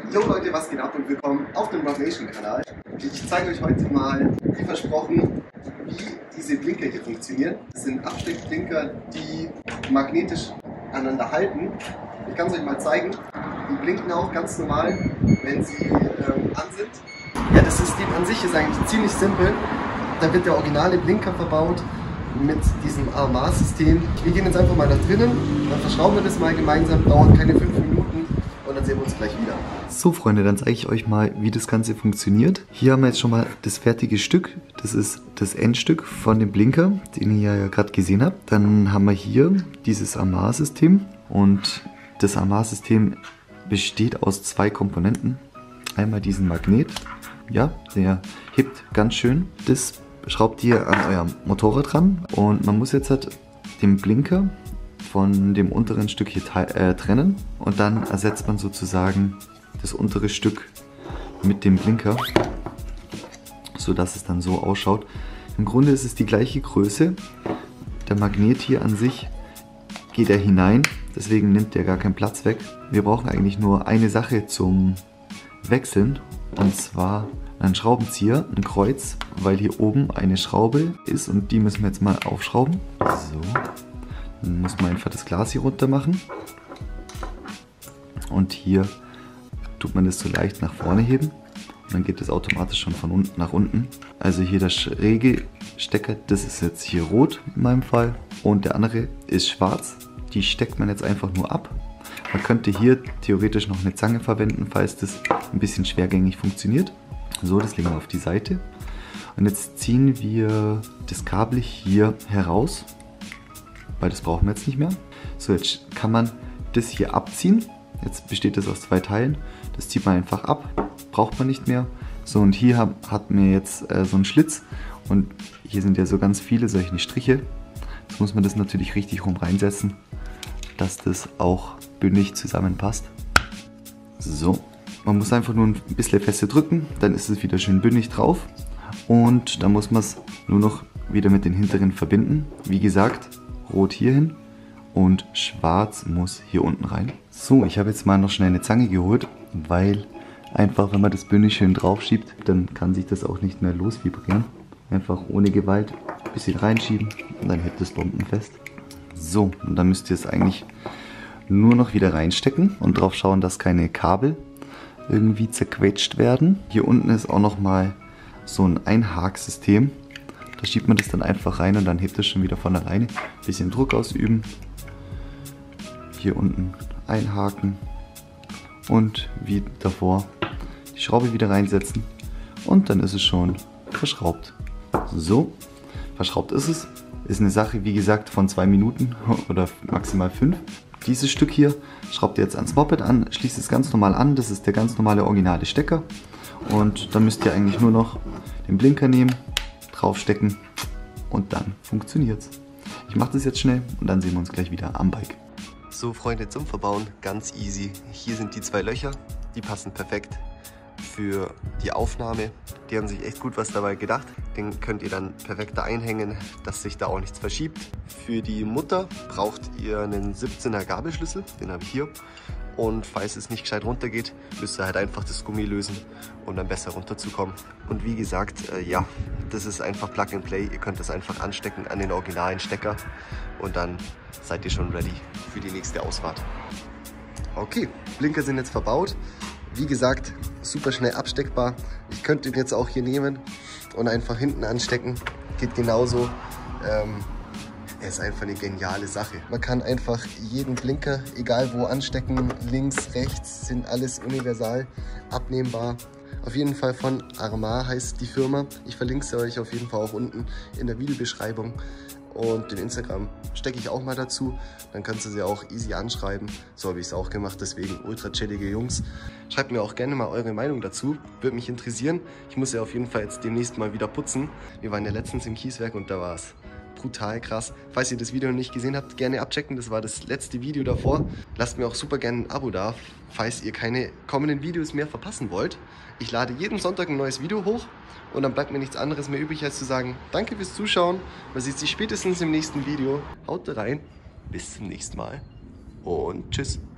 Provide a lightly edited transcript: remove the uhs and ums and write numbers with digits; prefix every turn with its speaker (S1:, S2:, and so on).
S1: Jo Leute, was geht ab und willkommen auf dem Rocknation Kanal. Ich zeige euch heute mal, wie versprochen, wie diese Blinker hier funktionieren. Das sind Absteckblinker, die magnetisch aneinander halten. Ich kann es euch mal zeigen. Die blinken auch ganz normal, wenn sie an sind. Ja, das System an sich ist eigentlich ziemlich simpel. Da wird der originale Blinker verbaut mit diesem AMA-System. Wir gehen jetzt einfach mal nach drinnen, dann verschrauben wir das mal gemeinsam, dauert keine 5 Minuten und dann sehen wir uns gleich wieder.
S2: So Freunde, dann zeige ich euch mal, wie das Ganze funktioniert. Hier haben wir jetzt schon mal das fertige Stück. Das ist das Endstück von dem Blinker, den ihr ja gerade gesehen habt. Dann haben wir hier dieses AMA-System und das AMA-System besteht aus 2 Komponenten. Einmal diesen Magnet, ja, der hebt ganz schön. Das schraubt ihr an euer Motorrad ran und man muss jetzt halt den Blinker von dem unteren Stück hier trennen und dann ersetzt man sozusagen das untere Stück mit dem Blinker, so dass es dann so ausschaut. Im Grunde ist es die gleiche Größe. Der Magnet hier an sich geht er hinein, deswegen nimmt er gar keinen Platz weg. Wir brauchen eigentlich nur eine Sache zum Wechseln, und zwar einen Schraubenzieher, ein Kreuz, weil hier oben eine Schraube ist und die müssen wir jetzt mal aufschrauben. So, dann muss man einfach das Glas hier runter machen und hier tut man das so leicht nach vorne heben und dann geht es automatisch schon von unten nach unten. Also hier der schräge Stecker, das ist jetzt hier rot in meinem Fall und der andere ist schwarz. Die steckt man jetzt einfach nur ab. Man könnte hier theoretisch noch eine Zange verwenden, falls das ein bisschen schwergängig funktioniert. So, das legen wir auf die Seite. Und jetzt ziehen wir das Kabel hier heraus, weil das brauchen wir jetzt nicht mehr. So, jetzt kann man das hier abziehen. Jetzt besteht das aus 2 Teilen. Das zieht man einfach ab, braucht man nicht mehr. So, und hier hat man jetzt so einen Schlitz und hier sind ja so ganz viele solche Striche. Jetzt muss man das natürlich richtig rum reinsetzen, dass das auch bündig zusammenpasst. So. Man muss einfach nur ein bisschen feste drücken, dann ist es wieder schön bündig drauf und dann muss man es nur noch wieder mit den hinteren verbinden. Wie gesagt, rot hier hin und schwarz muss hier unten rein. So, ich habe jetzt mal noch schnell eine Zange geholt, weil einfach, wenn man das bündig schön drauf schiebt, dann kann sich das auch nicht mehr losvibrieren. Einfach ohne Gewalt ein bisschen reinschieben und dann hält das bombenfest. So, und dann müsst ihr es eigentlich nur noch wieder reinstecken und drauf schauen, dass keine Kabel irgendwie zerquetscht werden. Hier unten ist auch noch mal so ein Einhaksystem. Da schiebt man das dann einfach rein und dann hebt es schon wieder von alleine. Bisschen Druck ausüben. Hier unten einhaken und wie davor die Schraube wieder reinsetzen und dann ist es schon verschraubt. So, verschraubt ist es. Ist eine Sache, wie gesagt, von 2 Minuten oder maximal 5. Dieses Stück hier schraubt ihr jetzt ans Moped an, schließt es ganz normal an, das ist der ganz normale originale Stecker und dann müsst ihr eigentlich nur noch den Blinker nehmen, draufstecken und dann funktioniert es. Ich mache das jetzt schnell und dann sehen wir uns gleich wieder am Bike.
S1: So Freunde, zum Verbauen ganz easy. Hier sind die 2 Löcher, die passen perfekt für die Aufnahme. Die haben sich echt gut was dabei gedacht. Den könnt ihr dann perfekt da einhängen, dass sich da auch nichts verschiebt. Für die Mutter braucht ihr einen 17er Gabelschlüssel, den habe ich hier. Und falls es nicht gescheit runtergeht, müsst ihr halt einfach das Gummi lösen, um dann besser runterzukommen. Und wie gesagt, ja, das ist einfach Plug and Play. Ihr könnt das einfach anstecken an den originalen Stecker und dann seid ihr schon ready für die nächste Ausfahrt. Okay, Blinker sind jetzt verbaut. Wie gesagt, super schnell absteckbar. Ich könnte ihn jetzt auch hier nehmen und einfach hinten anstecken. Geht genauso. Er ist einfach eine geniale Sache. Man kann einfach jeden Blinker, egal wo, anstecken. Links, rechts, sind alles universal abnehmbar. Auf jeden Fall von AMA heißt die Firma. Ich verlinke sie euch auf jeden Fall auch unten in der Videobeschreibung. Und den Instagram stecke ich auch mal dazu. Dann kannst du sie auch easy anschreiben. So habe ich es auch gemacht, deswegen ultra chillige Jungs. Schreibt mir auch gerne mal eure Meinung dazu. Würde mich interessieren. Ich muss ja auf jeden Fall jetzt demnächst mal wieder putzen. Wir waren ja letztens im Kieswerk und da war es brutal krass. Falls ihr das Video noch nicht gesehen habt, gerne abchecken. Das war das letzte Video davor. Lasst mir auch super gerne ein Abo da, falls ihr keine kommenden Videos mehr verpassen wollt. Ich lade jeden Sonntag ein neues Video hoch und dann bleibt mir nichts anderes mehr übrig, als zu sagen, danke fürs Zuschauen. Man sieht sich spätestens im nächsten Video. Haut rein, bis zum nächsten Mal und tschüss.